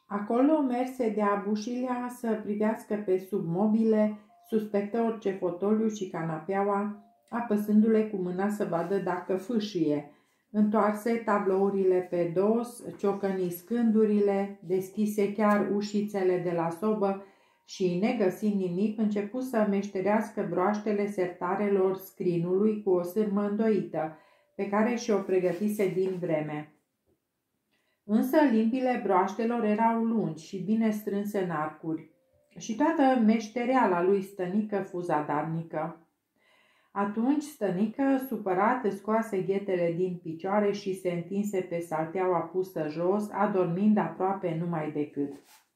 Acolo merse de-a bușilea să privească pe sub mobile, suspectă orice fotoliu și canapeaua, apăsându-le cu mâna să vadă dacă fâșie. Întoarse tablourile pe dos, ciocăni scândurile, deschise chiar ușițele de la sobă și, negăsind nimic, începu să meșterească broaștele sertarelor scrinului cu o sârmă îndoită, pe care și-o pregătise din vreme. Însă limbile broaștelor erau lungi și bine strânse în arcuri și toată meștereala lui Stănică fu zadarnică. Atunci Stănică, supărat, scoase ghetele din picioare și se întinse pe salteaua pusă jos, adormind aproape numai decât.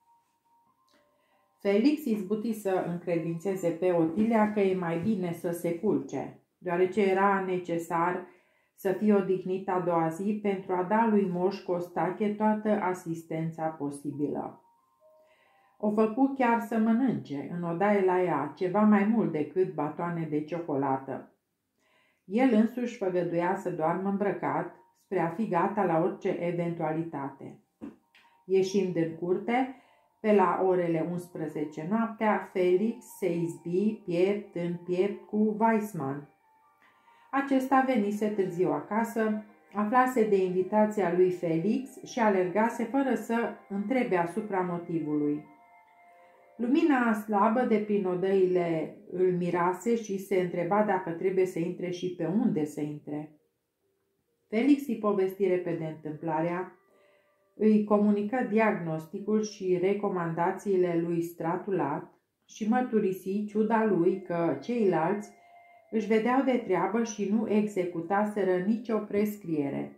Felix izbuti să încredințeze pe Otilia că e mai bine să se culce, deoarece era necesar să fie odihnit a doua zi pentru a da lui Moș Costache toată asistența posibilă. O făcu chiar să mănânce în odaie la ea ceva mai mult decât batoane de ciocolată. El însuși făgăduia să doarmă îmbrăcat spre a fi gata la orice eventualitate. Ieșind în curte, pe la orele 11 noaptea, Felix se izbi piept în piept cu Weissman. Acesta venise târziu acasă, aflase de invitația lui Felix și alergase fără să întrebe asupra motivului. Lumina slabă de prin odăile îl mirase și se întreba dacă trebuie să intre și pe unde să intre. Felix îi povesti repede întâmplarea, îi comunică diagnosticul și recomandațiile lui Stratulat și mărturisi ciuda lui că ceilalți își vedeau de treabă și nu executaseră nicio prescriere.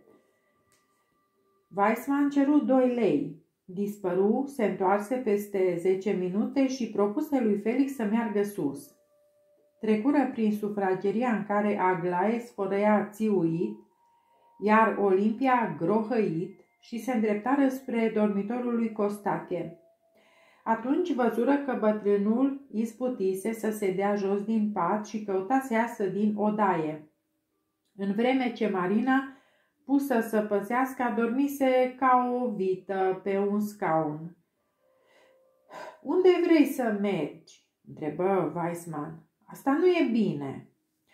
Weissman ceru 2 lei. Dispăru, se întoarse peste 10 minute și propuse lui Felix să meargă sus. Trecură prin sufrageria în care Aglae sfărăia țiuit, iar Olimpia grohăit și se îndreptară spre dormitorul lui Costache. Atunci văzură că bătrânul izbutise să se dea jos din pat și căuta să iasă din odaie, în vreme ce Marina, pusă să păzească, adormise ca o vită pe un scaun. "Unde vrei să mergi?" întrebă Weissman. "Asta nu e bine."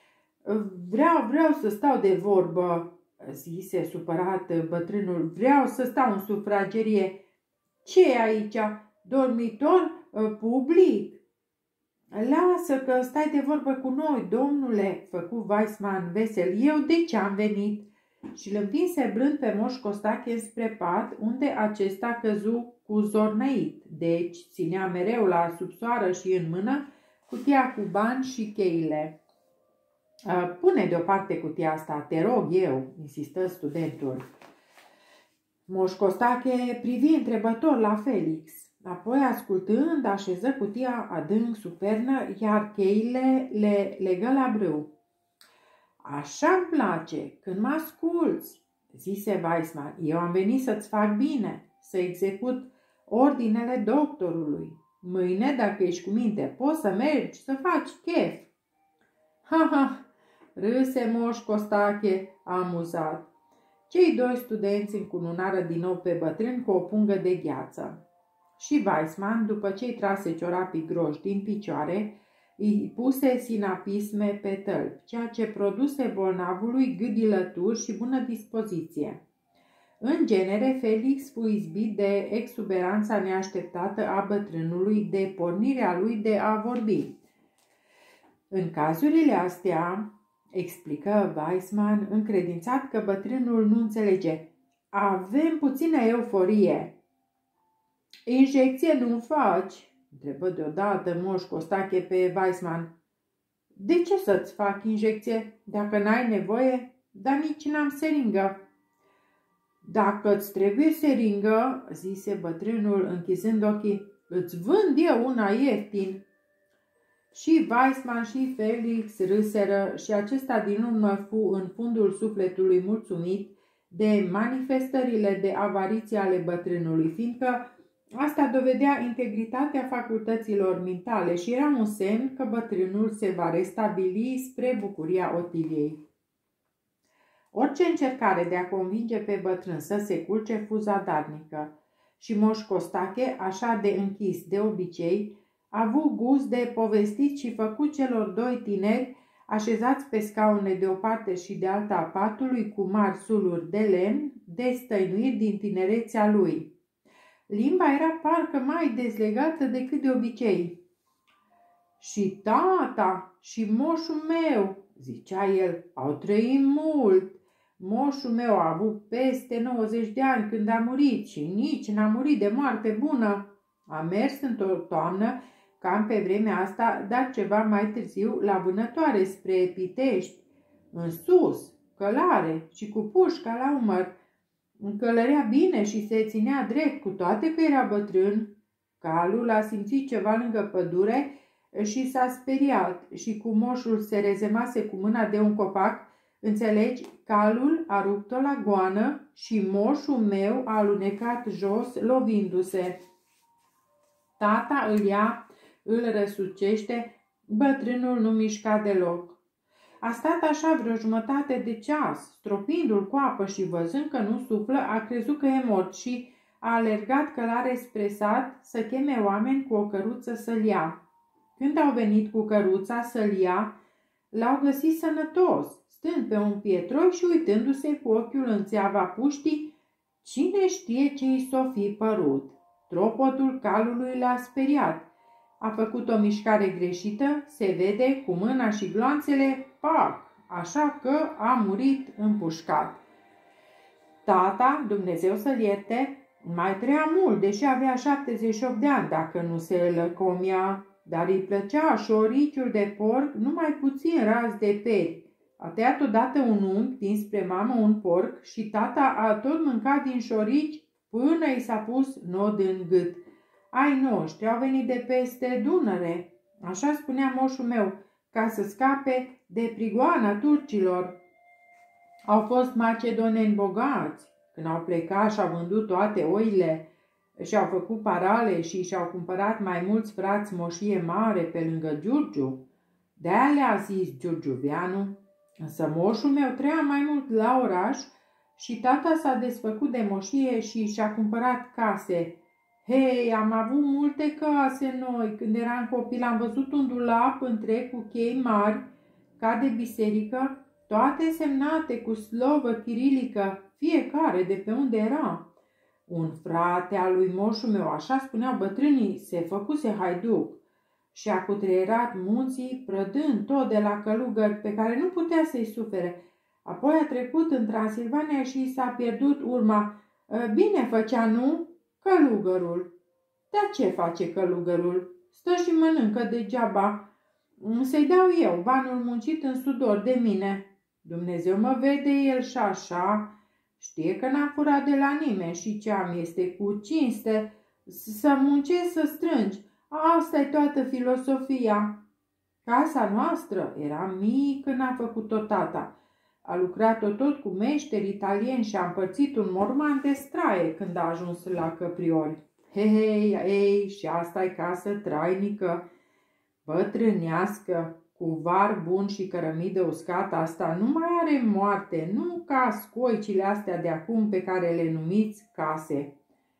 Vreau să stau de vorbă," zise supărat bătrânul. "Vreau să stau în sufragerie." "Ce e aici? Dormitor public?" "Lasă că stai de vorbă cu noi, domnule," făcu Weissman vesel. "Eu de ce am venit?" Și îl împinse brând pe Moș Costache spre pat, unde acesta căzu cu zornăit, deci ținea mereu la subsoară și în mână cutia cu bani și cheile. "Pune deoparte cutia asta, te rog eu," insistă studentul. Moș Costache privi întrebător la Felix. Apoi, ascultând, așeză cutia adânc sub pernă, iar cheile le legă la brâu. "Așa-mi place, când mă asculți," zise Weissman. "Eu am venit să-ți fac bine, să execut ordinele doctorului. Mâine, dacă ești cu minte, poți să mergi, să faci chef." "Ha, râse Moș Costache, amuzat. Cei 2 studenți încununară din nou pe bătrân cu o pungă de gheață. Și Weissman, după ce-i trase ciorapii groși din picioare, îi puse sinapisme pe tălpi, ceea ce produse bolnavului gâdilături și bună dispoziție. În genere, Felix fu izbit de exuberanța neașteptată a bătrânului, de pornirea lui de a vorbi. În cazurile astea, explică Weissman, încredințat că bătrânul nu înțelege, avem puțină euforie. "Injecție nu faci?" întrebă deodată Moș Costache pe Weissman. "De ce să-ți fac injecție dacă n-ai nevoie? Dar nici n-am seringă." "Dacă-ți trebuie seringă," zise bătrânul închizând ochii, "îți vând eu una ieftin." Și Weissman și Felix râseră și acesta din urmă fu în fundul sufletului mulțumit de manifestările de avariție ale bătrânului, fiindcă asta dovedea integritatea facultăților mentale și era un semn că bătrânul se va restabili spre bucuria Otiliei. Orice încercare de a convinge pe bătrân să se culce fu zadarnică. și Moș Costache, așa de închis de obicei, a avut gust de povestit și făcut celor doi tineri, așezați pe scaune de o parte și de alta a patului, cu mari suluri de lemn, destăinuiri din tinerețea lui. Limba era parcă mai dezlegată decât de obicei. Și tata și moșul meu, zicea el, au trăit mult. Moșul meu a avut peste 90 de ani când a murit și nici n-a murit de moarte bună. A mers într-o toamnă, cam pe vremea asta, dar ceva mai târziu, la vânătoare spre Pitești, în sus, călare și cu pușca la umăr. Călărea bine și se ținea drept, cu toate că era bătrân. Calul a simțit ceva lângă pădure și s-a speriat și cu moșul se rezemase cu mâna de un copac. Înțelegi, calul a rupt-o la goană și moșul meu a alunecat jos, lovindu-se. Tata îl ia, îl răsucește, bătrânul nu mișca deloc. A stat așa vreo jumătate de ceas, stropindu-l cu apă și văzând că nu suflă, a crezut că e mort și a alergat călare spre sat să cheme oameni cu o căruță să-l ia. Când au venit cu căruța să-l ia, l-au găsit sănătos, stând pe un pietroi și uitându-se cu ochiul în țeava puștii. Cine știe ce i s-o fi părut? Tropotul calului l-a speriat. A făcut o mișcare greșită, se vede, cu mâna și gloanțele, pac, așa că a murit împușcat. Tata, Dumnezeu să-l ierte, mai trăia mult, deși avea 78 de ani, dacă nu se lăcomia, dar îi plăcea șoriciul de porc, numai puțin ras de peri. A tăiat odată un unghi dinspre mamă un porc și tata a tot mâncat din șorici până i s-a pus nod în gât. Ai noștri au venit de peste Dunăre, așa spunea moșul meu, ca să scape de prigoana turcilor. Au fost macedoneni bogați. Când au plecat și-au vândut toate oile și-au făcut parale și și-au cumpărat mai mulți frați moșie mare pe lângă Giurgiu. De-aia le-a zis Giurgiuveanu. Însă moșul meu trăia mai mult la oraș și tata s-a desfăcut de moșie și și-a cumpărat case. Hei, am avut multe case noi. Când eram copil am văzut un dulap întreg cu chei mari, ca de biserică, toate semnate cu slovă chirilică, fiecare de pe unde era. Un frate al lui moșul meu, așa spuneau bătrânii, se făcuse haiduc și a cutreierat munții, prădând tot de la călugări pe care nu putea să-i sufere. Apoi a trecut în Transilvania și s-a pierdut urma. Bine făcea, nu? Călugărul. Dar ce face călugărul? Stă și mănâncă degeaba. Să-i dau eu banul muncit în sudor de mine. Dumnezeu mă vede el și așa. Știe că n-a furat de la nimeni și ce-am este cu cinste. Să muncești, să strângi. Asta e toată filosofia. Casa noastră era mică când a făcut-o tata. A lucrat-o tot cu meșteri italieni și a împărțit un morman de straie când a ajuns la Căpriori. Hei, și asta e casă trainică, bătrânească, cu var bun și cărămidă uscată, asta nu mai are moarte, nu ca scoicile astea de acum pe care le numiți case.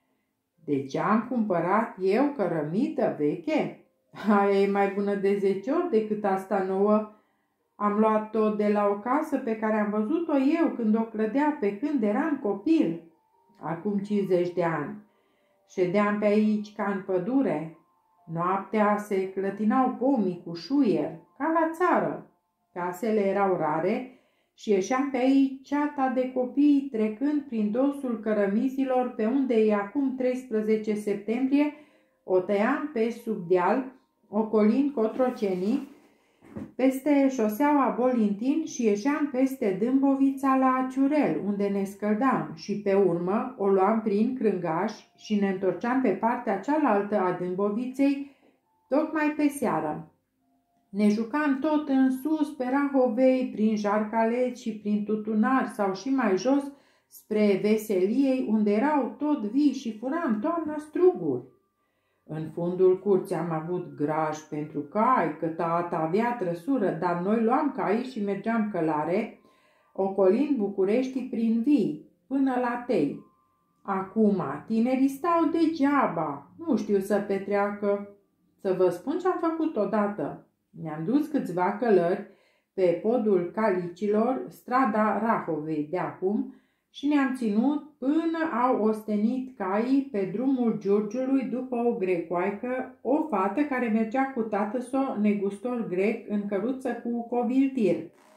De ce am cumpărat eu cărămidă veche? Aia e mai bună de 10 ori decât asta nouă. Am luat-o de la o casă pe care am văzut-o eu când o clădea pe când eram copil, acum 50 de ani. Ședeam pe aici ca în pădure. Noaptea se clătinau pomii cu șuier, ca la țară. Casele erau rare și ieșeam pe aici ceata de copii trecând prin dosul cărămizilor pe unde e acum 13 septembrie, o tăiam pe sub deal, ocolind Cotrocenii, peste șoseaua Bolintin și ieșeam peste Dâmbovița la Ciurel, unde ne scăldam și pe urmă o luam prin Crângaș și ne întorceam pe partea cealaltă a Dâmboviței, tocmai pe seară. Ne jucam tot în sus pe Rahovei, prin Jarcaleți și prin Tutunar sau și mai jos, spre Veseliei, unde erau tot vii și furam toamna struguri. În fundul curții am avut graj pentru cai, că tata avea trăsură, dar noi luam cai și mergeam călare, ocolind Bucureștii prin vii, până la Tei. Acum, tinerii stau degeaba, nu știu să petreacă. Să vă spun ce am făcut odată. Ne-am dus câțiva călări pe podul Calicilor, strada Rahovei de acum, și ne-am ținut până au ostenit caii pe drumul Giurgiului după o grecoaică, o fată care mergea cu tatăl-său, negustor grec, în căruță cu coviltir.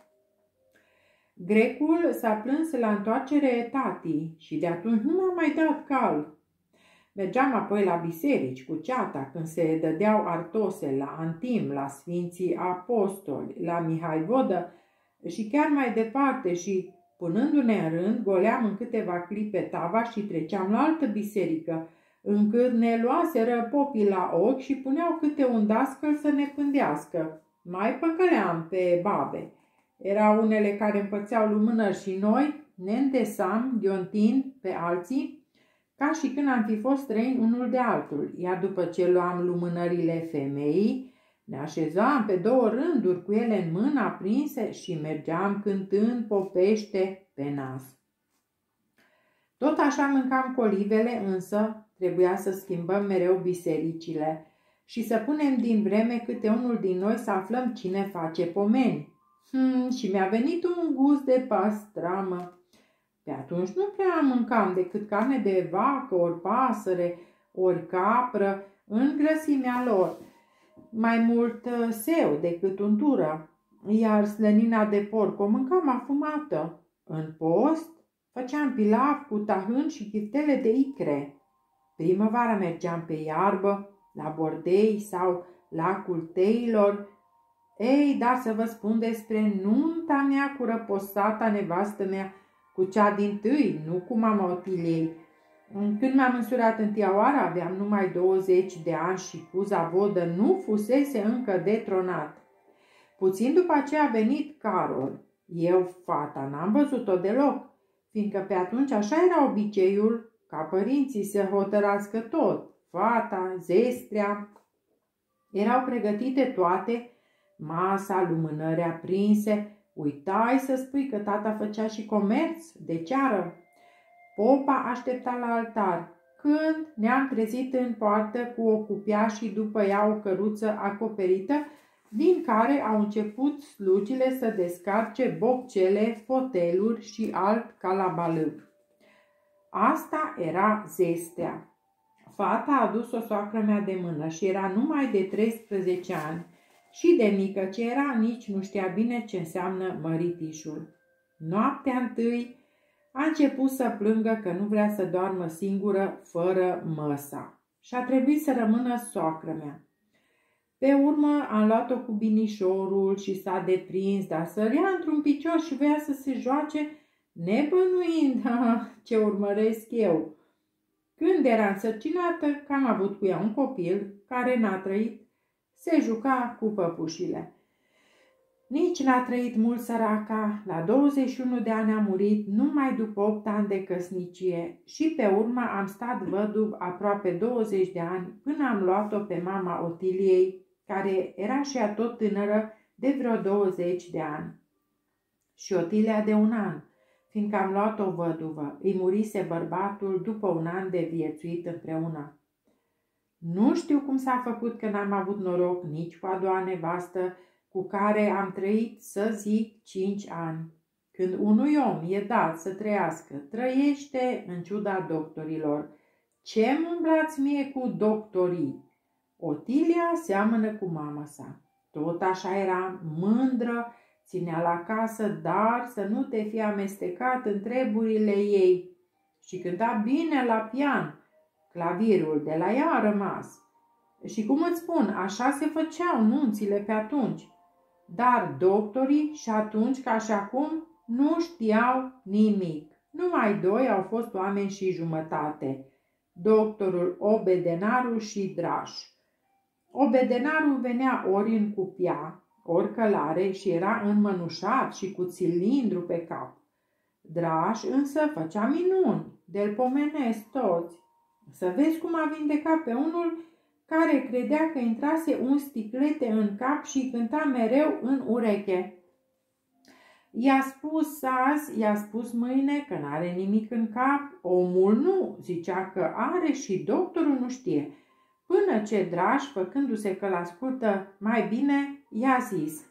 Grecul s-a plâns la întoarcere tatii și de atunci nu mi-a mai dat cal. Mergeam apoi la biserici cu ceata când se dădeau artose la Antim, la Sfinții Apostoli, la Mihai Vodă și chiar mai departe și, punându-ne în rând, goleam în câteva clipe tava și treceam la altă biserică, încât ne luaseră popii la ochi și puneau câte un dascăl să ne pândească. Mai păcăleam pe babe. Erau unele care împărțeau lumânări și noi ne îndesam, ghiontind pe alții, ca și când am fi fost străini unul de altul, iar după ce luam lumânările femeii, ne așezam pe două rânduri cu ele în mână aprinse și mergeam cântând popește pe nas. Tot așa mâncam colivele, însă trebuia să schimbăm mereu bisericile și să punem din vreme câte unul din noi să aflăm cine face pomeni. Și mi-a venit un gust de pastramă. Pe atunci nu prea mâncam decât carne de vacă, ori pasăre, ori capră, în grăsimea lor. Mai mult seu decât untură, iar slănina de porc o mâncam afumată. În post făceam pilav cu tahân și chiftele de icre. Primăvara mergeam pe iarbă, la bordei sau lacul teilor. Ei, dar să vă spun despre nunta mea cu răposata nevastă mea, cu cea dintâi, nu cu mama Otiliei. Când m-am însurat întâia oară, aveam numai 20 de ani și Cuza Vodă nu fusese încă detronat. Puțin după aceea a venit Carol. Eu, fata, n-am văzut-o deloc, fiindcă pe atunci așa era obiceiul ca părinții să hotărască tot. Fata, zestrea, erau pregătite toate, masa, lumânări aprinse. Uitai să spui că tata făcea și comerț de ceară. Popa aștepta la altar, când ne-am trezit în poartă cu o cupea și după ea o căruță acoperită, din care au început slugile să descarce boccele, foteluri și alt calabalâc. Asta era zestea. Fata a adus o soacră mea de mână și era numai de 13 ani. Și de mică ce era, nici nu știa bine ce înseamnă măritișul. Noaptea întâi a început să plângă că nu vrea să doarmă singură, fără măsa. Și a trebuit să rămână soacră mea. Pe urmă am luat-o cu binișorul și s-a deprins, dar sărea într-un picior și voia să se joace, nebănuind ce urmăresc eu. Când era însărcinată, că am avut cu ea un copil care n-a trăit, se juca cu păpușile. Nici n-a trăit mult săraca, la 21 de ani a murit, numai după 8 ani de căsnicie și pe urmă am stat văduv aproape 20 de ani până am luat-o pe mama Otiliei, care era și ea tot tânără de vreo 20 de ani. Și Otilia de 1 an, fiindcă am luat-o văduvă, îi murise bărbatul după 1 an de viețuit împreună. Nu știu cum s-a făcut că n-am avut noroc nici cu a doua nevastă, cu care am trăit, să zic, 5 ani. Când unui om e dat să trăiască, trăiește în ciuda doctorilor. Ce-mi umblați mie cu doctorii? Otilia seamănă cu mama sa. Tot așa era mândră, ținea la casă, dar să nu te fi amestecat în treburile ei. Și cânta bine la pian. Clavirul de la ea a rămas. Și cum îți spun, așa se făceau nunțile pe atunci. Dar doctorii și atunci ca și acum nu știau nimic. Numai 2 au fost oameni și jumătate. Doctorul Obedenaru și Draș. Obedenaru venea ori în cupia, ori călare și era înmănușat și cu cilindru pe cap. Draș însă făcea minuni, de-l pomenesc toți. Să vezi cum a vindecat pe unul care credea că intrase un sticlete în cap și cânta mereu în ureche. I-a spus azi, i-a spus mâine că n-are nimic în cap. Omul nu, zicea că are și doctorul nu știe. Până ce Draș, făcându-se că l-ascultă mai bine, i-a zis: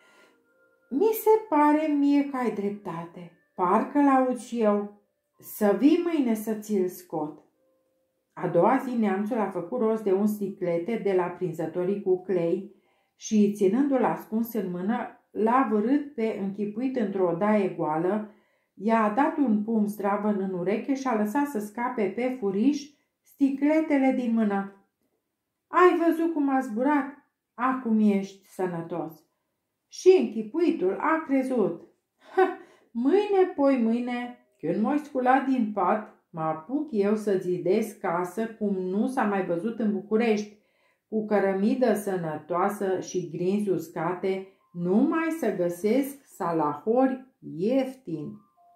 mi se pare mie că ai dreptate. Parcă l-aud și eu. Să vii mâine să ți-l scot. A doua zi neamțul a făcut rost de un sticlete de la prinzătorii cu clei și, ținându-l ascuns în mână, l-a vârât pe închipuit într-o odaie goală, i-a dat un pumn zdravăn în ureche și a lăsat să scape pe furiș sticletele din mână. Ai văzut cum a zburat? Acum ești sănătos. Și închipuitul a crezut. Mâine, poi mâine, când m-ai sculat din pat, mă apuc eu să zidesc casă cum nu s-a mai văzut în București, cu cărămidă sănătoasă și grinzi uscate, numai să găsesc salahori ieftin.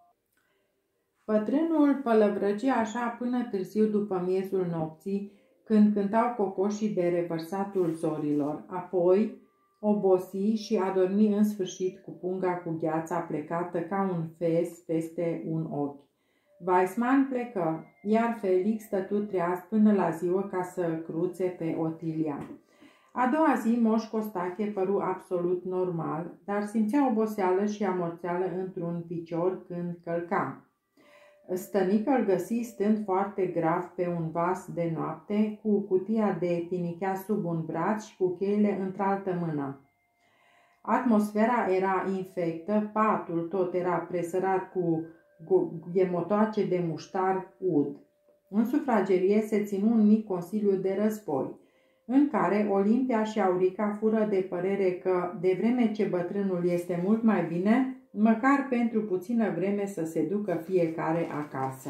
Pătrânul pălăvrăgi așa până târziu după miezul nopții, când cântau cocoșii de revărsatul zorilor. Apoi obosi și a dormit în sfârșit cu punga cu gheața plecată ca un fez peste un ochi. Weissman plecă, iar Felix stătu treaz până la ziua ca să cruțe pe Otilia. A doua zi Moș Costache păru absolut normal, dar simțea oboseală și amorțeală într-un picior când călca. Stănică îl găsi stând foarte grav pe un vas de noapte, cu cutia de tinichea sub un braț și cu cheile într-altă mână. Atmosfera era infectă, patul tot era presărat cu ghemotoace de muștar ud. În sufragerie se ținu un mic consiliu de război, în care Olimpia și Aurica fură de părere că, de vreme ce bătrânul este mult mai bine, măcar pentru puțină vreme să se ducă fiecare acasă.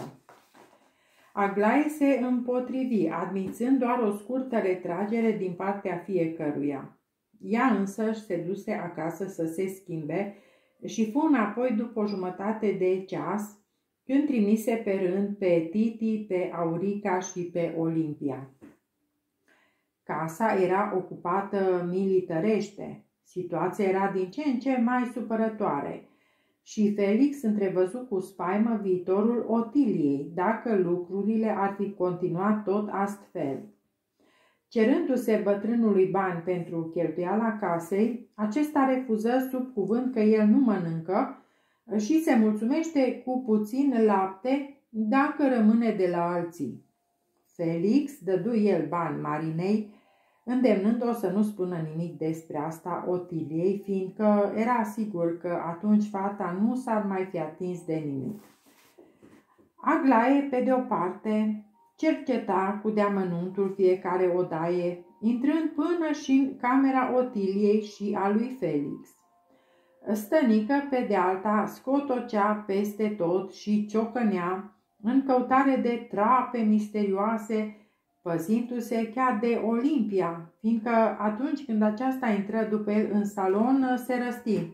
Aglaie se împotrivi, admițând doar o scurtă retragere din partea fiecăruia. Ea însă se duse acasă să se schimbe și fu înapoi după o jumătate de ceas, când trimise pe rând pe Titi, pe Aurica și pe Olimpia. Casa era ocupată militărește. Situația era din ce în ce mai supărătoare și Felix întrevăzu cu spaimă viitorul Otiliei, dacă lucrurile ar fi continuat tot astfel. Cerându-se bătrânului bani pentru cheltuiala casei, acesta refuză sub cuvânt că el nu mănâncă și se mulțumește cu puțin lapte dacă rămâne de la alții. Felix dădu el bani Marinei, îndemnând-o să nu spună nimic despre asta Otiliei, fiindcă era sigur că atunci fata nu s-ar mai fi atins de nimic. Aglaie, pe de o parte, cerceta cu deamănuntul fiecare odaie, intrând până și în camera Otiliei și a lui Felix. Stănică, pe de alta, scotocea peste tot și ciocănea în căutare de trape misterioase, păzindu-se chiar de Olimpia, fiindcă atunci când aceasta intră după el în salon, se răsti.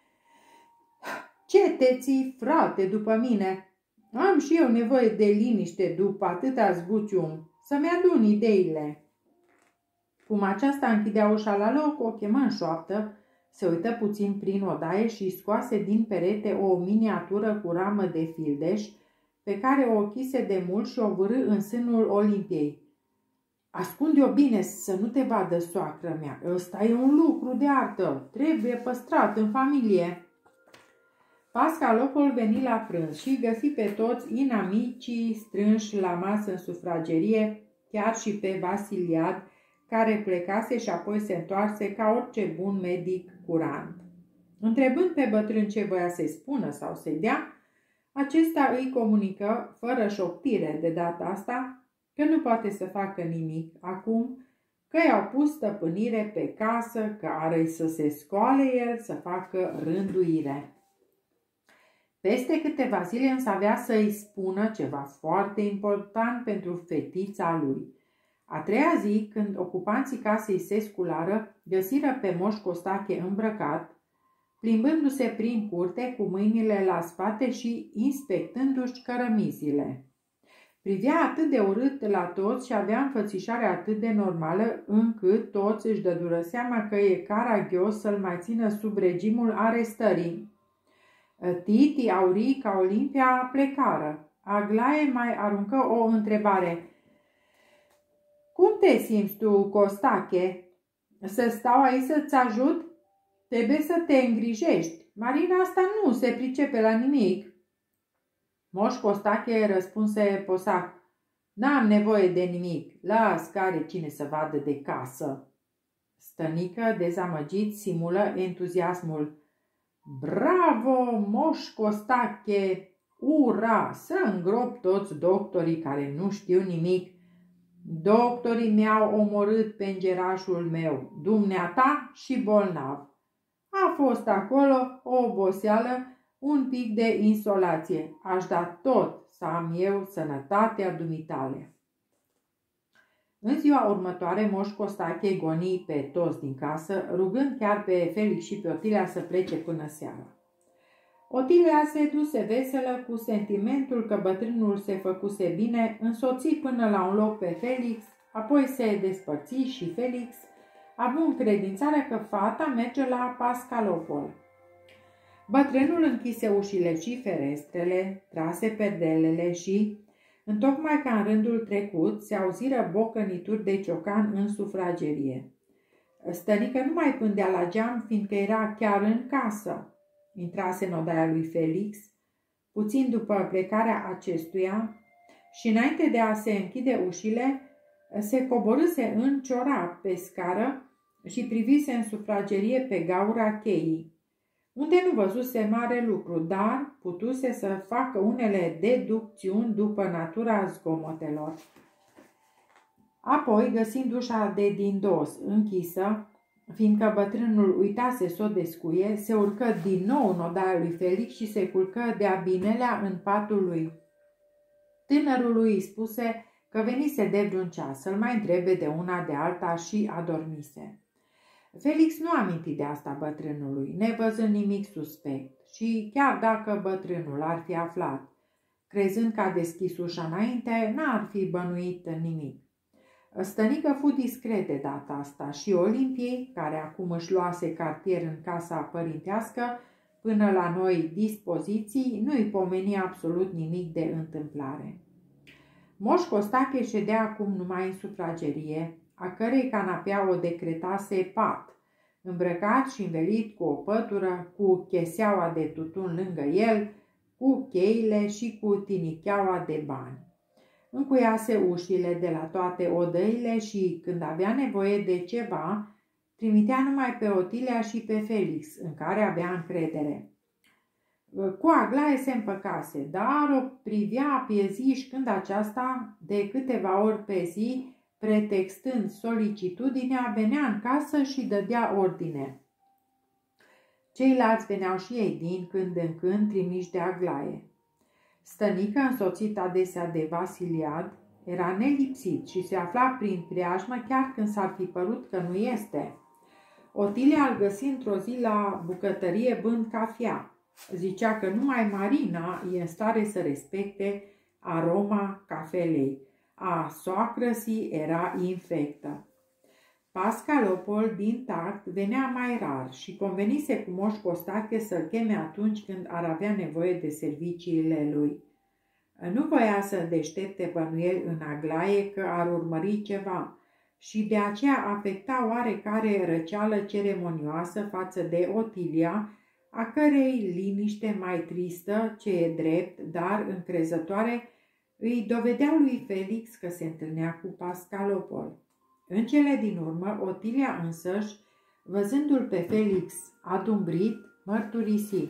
Ce te ții, frate, după mine? Am și eu nevoie de liniște după atâta zbucium, să-mi adun ideile. Cum aceasta închidea ușa la loc, o chemă în șoaptă, se uită puțin prin odaie și scoase din perete o miniatură cu ramă de fildeș, pe care o ochise de mult și o vârâ în sânul Olimpiei. Ascunde-o bine să nu te vadă soacră mea, ăsta e un lucru de artă, trebuie păstrat în familie. Pascalopol veni la prânz și găsi pe toți inamicii strânși la masă în sufragerie, chiar și pe Vasiliad, care plecase și apoi se întoarse ca orice bun medic curant. Întrebând pe bătrân ce voia să-i spună sau să-i dea, acesta îi comunică, fără șoptire de data asta, că nu poate să facă nimic acum, că i-au pus stăpânire pe casă, că are să se scoale el să facă rânduire. Peste câteva zile însă avea să-i spună ceva foarte important pentru fetița lui. A treia zi, când ocupanții casei se sculară, găsiră pe Moș Costache îmbrăcat, plimbându-se prin curte cu mâinile la spate și inspectându-și cărămizile. Privea atât de urât la toți și avea înfățișarea atât de normală, încât toți își dădură seama că e caragios să-l mai țină sub regimul arestării. Titi, Aurica, Olimpia plecară. Aglaie mai aruncă o întrebare. Cum te simți tu, Costache? Să stau aici să-ți ajut? Trebuie să te îngrijești. Marina asta nu se pricepe la nimic. Moș Costache răspunse posac. N-am nevoie de nimic. Las care cine să vadă de casă. Stănică, dezamăgit, simulă entuziasmul. Bravo, Moș Costache! Ura! Să îngrop toți doctorii care nu știu nimic. Doctorii mi-au omorât pe îngerașul meu, dumneata și bolnav. A fost acolo o oboseală, un pic de insolație. Aș da tot să am eu sănătatea dumitale. În ziua următoare, Moș Costache goni pe toți din casă, rugând chiar pe Felix și pe Otilia să plece până seara. Otilia se duse veselă cu sentimentul că bătrânul se făcuse bine, însoți până la un loc pe Felix, apoi se despărți și Felix, având încredințarea că fata merge la Pascalopol. Bătrânul închise ușile și ferestrele, trase perdelele și, întocmai ca în rândul trecut, se auziră bocănituri de ciocan în sufragerie. Stănică nu mai pândea la geam, fiindcă era chiar în casă. Intrase în odaia lui Felix, puțin după plecarea acestuia, și înainte de a se închide ușile, se coborâse în ciorap pe scară și privise în sufragerie pe gaura cheii, unde nu văzuse mare lucru, dar putuse să facă unele deducțiuni după natura zgomotelor. Apoi, găsind ușa de din dos închisă, fiindcă bătrânul uitase să o descuie, se urcă din nou în odaia lui Felix și se culcă de-a binelea în patul lui. Tânărul îi spuse că venise de vreun ceas să-l mai întrebe de una de alta și adormise. Felix nu aminti de asta bătrânului, nevăzând nimic suspect, și chiar dacă bătrânul ar fi aflat, crezând că a deschis ușa înainte, n-ar fi bănuit nimic. Stănică fu discret de data asta și Olimpiei, care acum își luase cartier în casa părintească, până la noi dispoziții, nu-i pomeni absolut nimic de întâmplare. Moș Costache ședea acum numai în sufragerie, a cărei canapea o decretase pat, îmbrăcat și învelit cu o pătură, cu cheseaua de tutun lângă el, cu cheile și cu tinicheaua de bani. Încuiase ușile de la toate odăile și, când avea nevoie de ceva, trimitea numai pe Otilia și pe Felix, în care avea încredere. Cu Aglaie se împăcase, dar o privea pieziș când aceasta, de câteva ori pe zi, pretextând solicitudinea, venea în casă și dădea ordine. Ceilalți veneau și ei din când în când trimiși de Aglaie. Stănică, însoțit adesea de Vasiliad, era nelipsit și se afla prin preajmă chiar când s-ar fi părut că nu este. Otilia îl găsi într-o zi la bucătărie bând cafea. Zicea că numai Marina e în stare să respecte aroma cafelei. A soacrăsii era infectă. Pascalopol, din tact, venea mai rar și convenise cu Moș Costache să-l cheme atunci când ar avea nevoie de serviciile lui. Nu voia să deștepte bănuieli în Aglaie că ar urmări ceva și de aceea afecta oarecare răceală ceremonioasă față de Otilia, a cărei liniște mai tristă, ce e drept, dar încrezătoare, îi dovedea lui Felix că se întâlnea cu Pascalopol. În cele din urmă, Otilia însăși, văzându-l pe Felix adumbrit, mărturisi: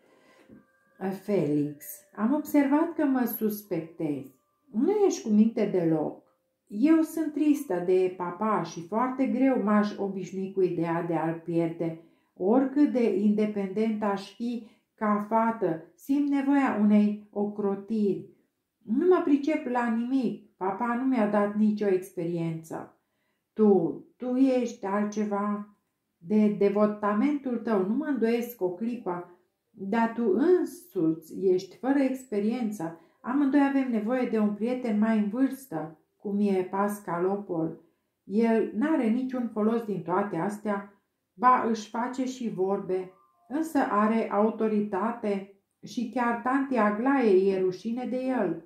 Felix, am observat că mă suspectezi. Nu ești cu minte deloc. Eu sunt tristă de papa și foarte greu m-aș obișnui cu ideea de a-l pierde. Oricât de independent aș fi ca fată, simt nevoia unei ocrotiri. Nu mă pricep la nimic. Papa nu mi-a dat nicio experiență. Tu ești altceva. De devotamentul tău nu mă îndoiesc o clipă, dar tu însuți ești fără experiență. Amândoi avem nevoie de un prieten mai în vârstă, cum e Pascalopol. El n-are niciun folos din toate astea, ba își face și vorbe. însă are autoritate și chiar tanti Aglaie e rușine de el.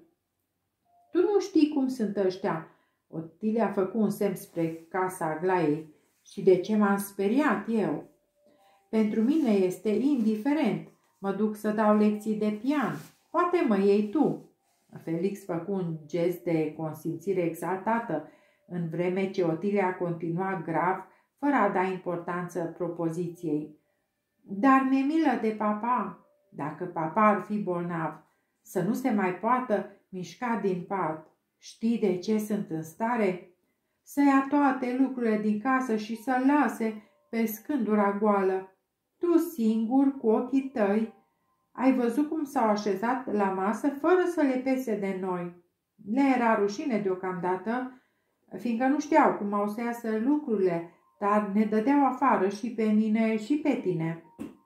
Tu nu știi cum sunt ăștia. Otilia a făcut un semn spre casa Aglaiei. Și de ce m-am speriat eu? Pentru mine este indiferent. Mă duc să dau lecții de pian. Poate mă iei tu. Felix făcu un gest de consimțire exaltată, în vreme ce Otilia continua grav, fără a da importanță propoziției. Dar mi-e milă de papa. Dacă papa ar fi bolnav, să nu se mai poată mișca din pat. Știi de ce sunt în stare? Să ia toate lucrurile din casă și să lase pe scândura goală. Tu singur, cu ochii tăi, ai văzut cum s-au așezat la masă fără să le pese de noi. Le era rușine deocamdată, fiindcă nu știau cum au să iasă lucrurile, dar ne dădeau afară și pe mine și pe tine.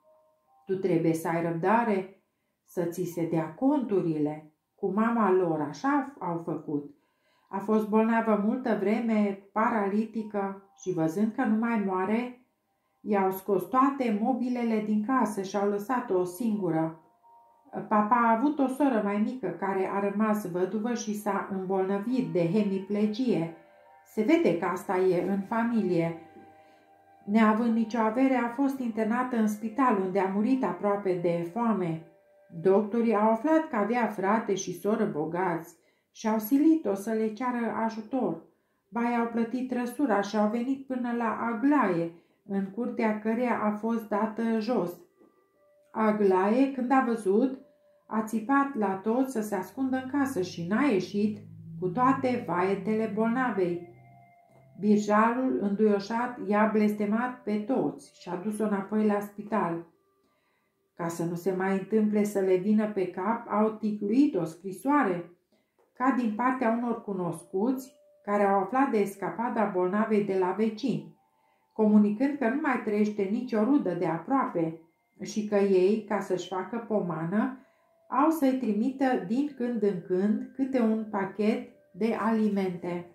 Tu trebuie să ai răbdare, să ți se dea conturile. Cu mama lor așa au făcut. A fost bolnavă multă vreme, paralitică, și văzând că nu mai moare, i-au scos toate mobilele din casă și au lăsat-o singură. Papa a avut o soră mai mică care a rămas văduvă și s-a îmbolnăvit de hemiplegie. Se vede că asta e în familie. Neavând nicio avere, a fost internată în spital, unde a murit aproape de foame. Doctorii au aflat că avea frate și soră bogați și au silit-o să le ceară ajutor. Ba i-au plătit trăsura și au venit până la Aglaie, în curtea căreia a fost dată jos. Aglaie, când a văzut, a țipat la toți să se ascundă în casă și n-a ieșit cu toate vaetele bolnavei. Birjarul, înduioșat, i-a blestemat pe toți și a dus-o înapoi la spital. Ca să nu se mai întâmple să le vină pe cap, au ticluit o scrisoare, ca din partea unor cunoscuți care au aflat de escapada bolnavei de la vecini, comunicând că nu mai trăiește nicio rudă de aproape și că ei, ca să-și facă pomană, au să-i trimită din când în când câte un pachet de alimente.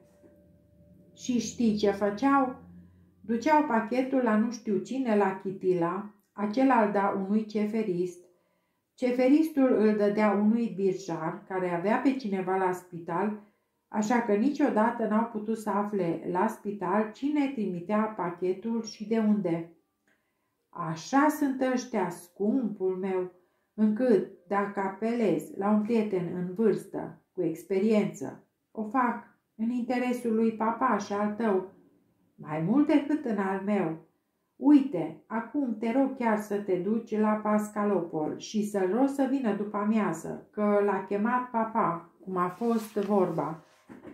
Și știi ce făceau? Duceau pachetul la nu știu cine, la Chitila, acela îl da unui ceferist, ceferistul îl dădea unui birjar care avea pe cineva la spital, așa că niciodată n-au putut să afle la spital cine trimitea pachetul și de unde. Așa sunt ăștia, scumpul meu, încât dacă apelez la un prieten în vârstă, cu experiență, o fac în interesul lui papa și al tău, mai mult decât în al meu. Uite, acum te rog chiar să te duci la Pascalopol și să-l rogi să vină după amiază, că l-a chemat papa, cum a fost vorba.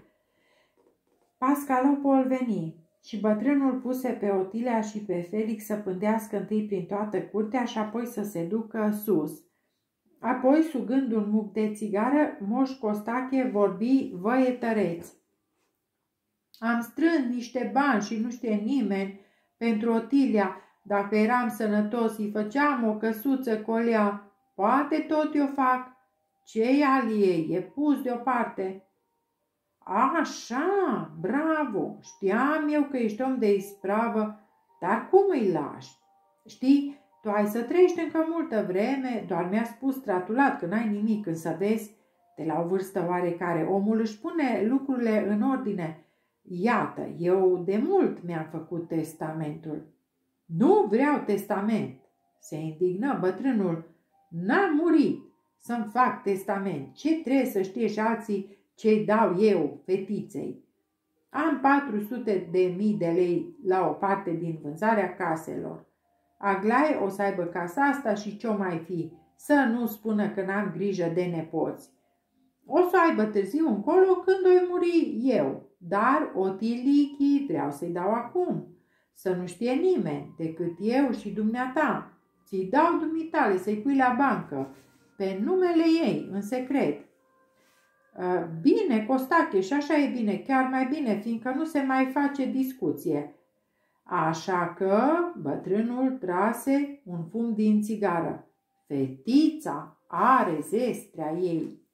Pascalopol veni și bătrânul puse pe Otilia și pe Felix să pândească întâi prin toată curtea și apoi să se ducă sus. Apoi, sugând un muc de țigară, Moș Costache vorbi văietăreț. Am strâns niște bani și nu știe nimeni pentru Otilia. Dacă eram sănătos, îi făceam o căsuță colea. Poate tot eu fac. Ce-i al ei? E pus deoparte. Așa, bravo, știam eu că ești om de ispravă, dar cum îi lași? Știi, tu ai să trăiești încă multă vreme, doar mi-a spus Stratulat că n-ai nimic, când să vezi, de la o vârstă oarecare, omul își pune lucrurile în ordine. Iată, eu de mult mi-am făcut testamentul. Nu vreau testament, se indignă bătrânul. N-am murit să-mi fac testament. Ce trebuie să știe și alții ce-i dau eu, fetiței? Am 400.000 de lei la o parte din vânzarea caselor. Aglaie o să aibă casa asta și ce-o mai fi, să nu spună că n-am grijă de nepoți. O să aibă târziu încolo când o muri eu, dar Otilichi vreau să-i dau acum, să nu știe nimeni decât eu și dumneata. Ți-i dau dumitale să-i pui la bancă, pe numele ei, în secret. Bine, Costache, și așa e bine, chiar mai bine, fiindcă nu se mai face discuție. Așa că bătrânul trase un fum din țigară. Fetița are zestrea ei.